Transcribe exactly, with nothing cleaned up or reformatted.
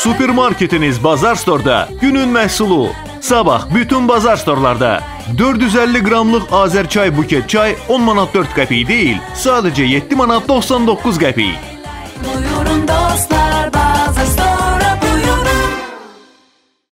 Supermarketiniz Bazar Store'da günün məhsulu. Sabah bütün Bazar Store'larda dörd yüz əlli qramlıq Azərçay buket çay on manat dörd qəpik deyil, sadəcə yeddi manat doxsan doqquz qəpik. Buyurun dostlar.